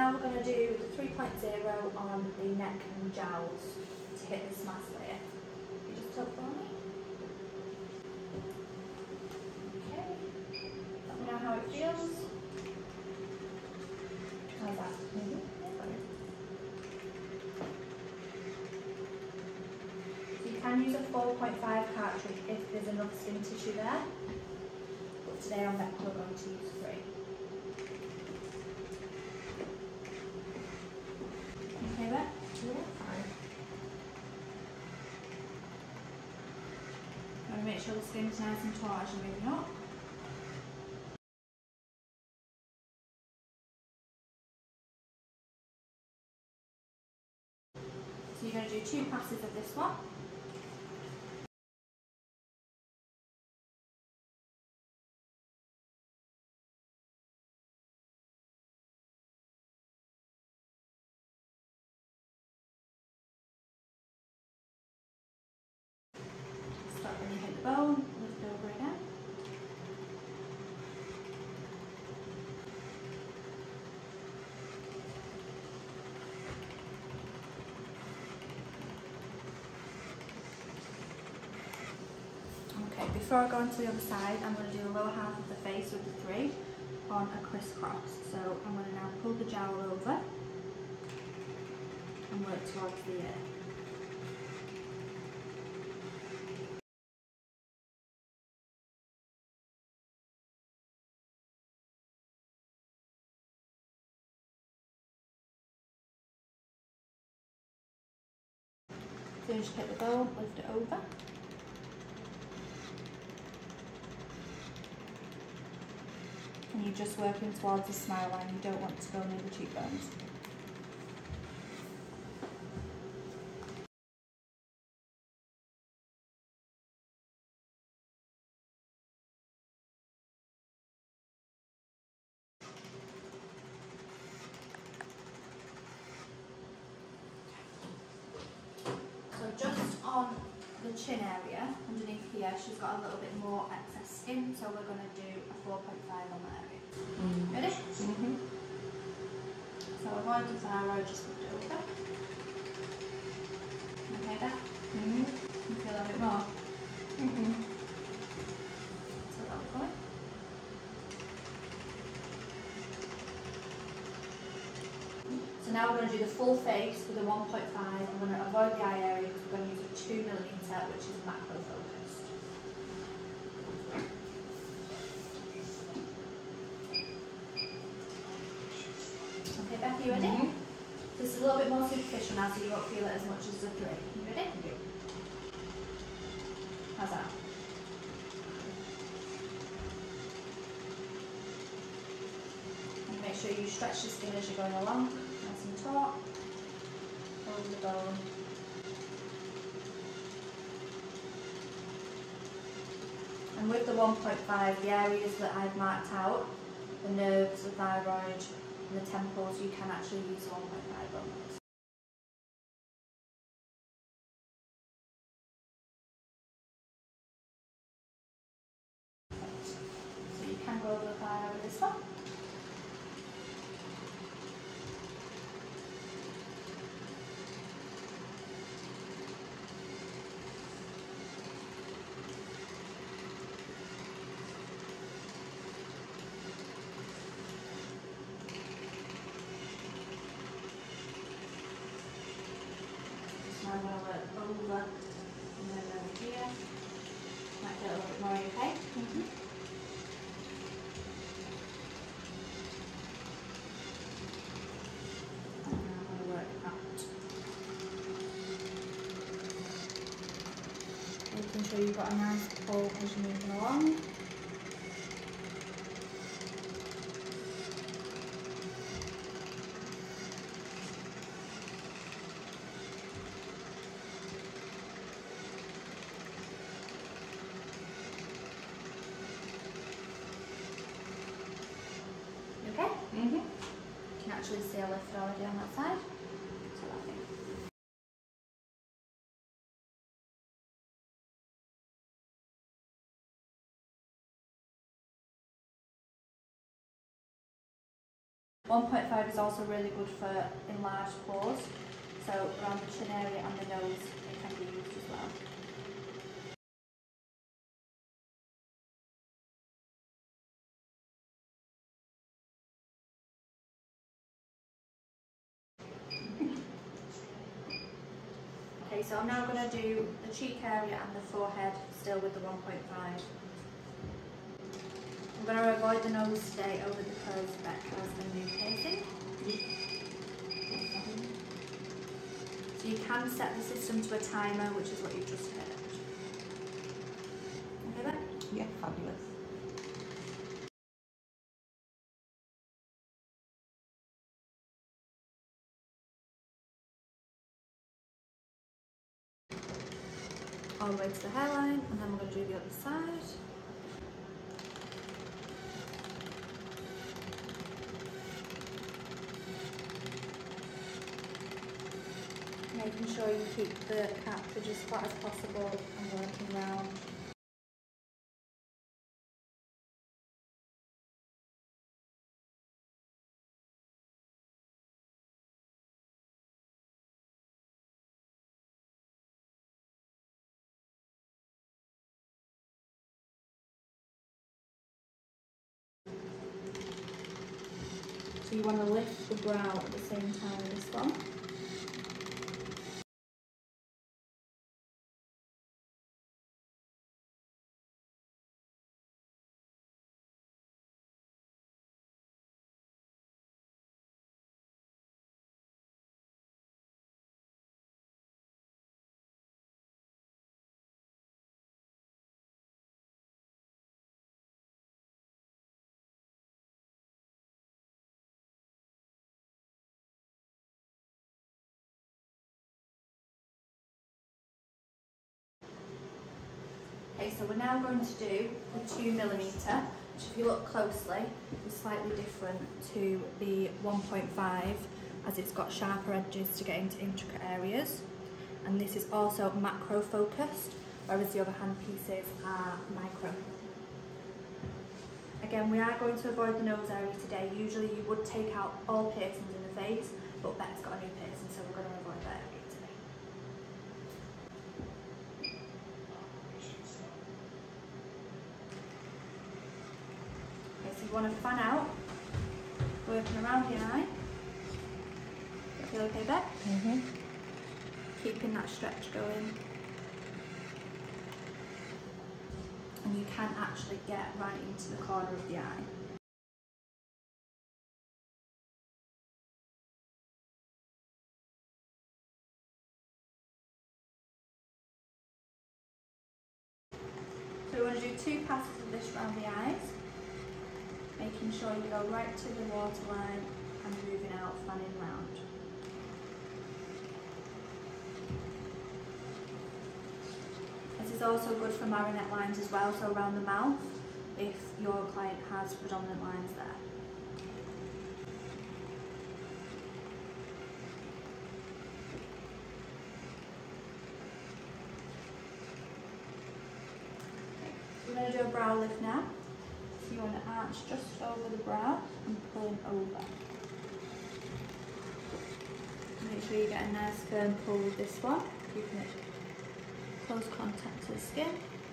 now we're going to do the 3.0 on the neck and jowls to hit this mask layer. You just tilt for me. Okay. Let me know how it feels. How's that? So you can use a 4.5 cartridge if there's enough skin tissue there. But today on neck we're going to use 3. Okay, there? Yeah, fine. I'm going to make sure the skin's nice and taut as you're moving up. So you're going to do 2 passes of this one. Start when you hit the bone, lift over again. Okay, before I go on to the other side, I'm going to do the lower half of the face with the 3 on a crisscross. So I'm going to now pull the jowl over and work towards the ear. So just hit the bone, lift it over. And you're just working towards the smile line, you don't want to go near the cheekbones. So just on the chin area, underneath here, she's got a little bit more excess skin, so we're going to do a 4.5 on that area. Ready? So avoid the thyroid, just lift it over. Okay there? You feel a bit more? So that we're going. So now we're going to do the full face with a 1.5. I'm going to avoid the eye area because we're going to use a 2mm, which is macro focused. Okay, Becky, you ready? This is a little bit more superficial now, so you won't feel it as much as the 3. You ready? How's that? And make sure you stretch the skin as you're going along. Nice and taut. Hold the bone. And with the 1.5, the areas that I've marked out, the nerves, the thyroid, and the temples, you can actually use 1.5 on those. So you can go over the thyroid with this one. So I'm going to work over and then over here. Might get a little bit more, okay? And then I'm going to work out. Making sure you've got a nice pull as you're moving along. Okay? You can actually see a lift already on that side. So lovely. 1.5 is also really good for enlarged pores, so around the chin area and the nose it can be used as well. Okay, so I'm now going to do the cheek area and the forehead still with the 1.5. I'm going to avoid the nose today only because Beck has a new piercing. So you can set the system to a timer, which is what you've just heard. Okay, Beck? Yeah, fabulous. All the way to the hairline, and then we're going to do the other side. Making sure you keep the cartridge as flat as possible and working round. So you want to lift the brow at the same time with this one. Okay, so we're now going to do the 2mm, which if you look closely is slightly different to the 1.5 as it's got sharper edges to get into intricate areas. And this is also macro focused, whereas the other handpieces are micro. Again, we are going to avoid the nose area today. Usually you would take out all piercings in the face, but Beck's got a new piercing, so we're going to avoid that area today. Okay, so you want to fan out, working around the eye. Feel okay, Beck? Mm-hmm. Keeping that stretch going. And you can actually get right into the corner of the eye. So we want to do 2 passes of this around the eyes, making sure you go right to the waterline and moving out, fanning round. This is also good for marionette lines as well, so around the mouth, if your client has predominant lines there. We're going to do a brow lift now. So you want to arch just over the brow and pulling over. Make sure you get a nice firm pull with this one, keeping it close contact to the skin.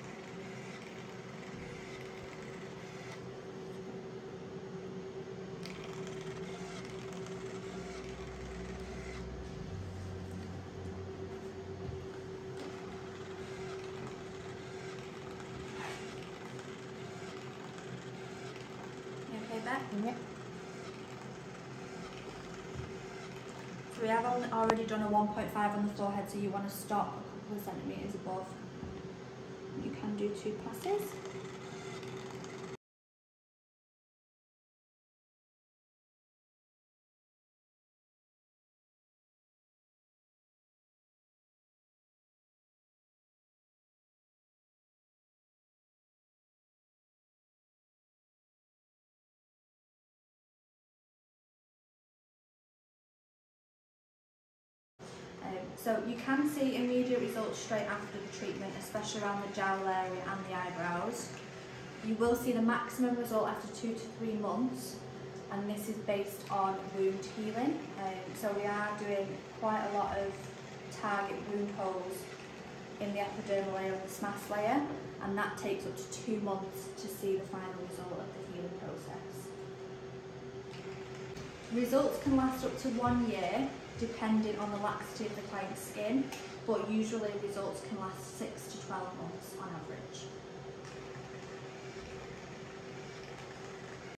You okay, Beck? Yep. So we have already done a 1.5 on the forehead, so you want to stop a couple of centimetres above. You can do 2 passes. So you can see immediate results straight after the treatment, especially around the jowl area and the eyebrows. You will see the maximum result after 2 to 3 months, and this is based on wound healing. So we are doing quite a lot of target wound holes in the epidermal layer and the SMAS layer, and that takes up to 2 months to see the final result of the healing process. Results can last up to 1 year depending on the laxity of the client's skin, but usually results can last 6 to 12 months on average.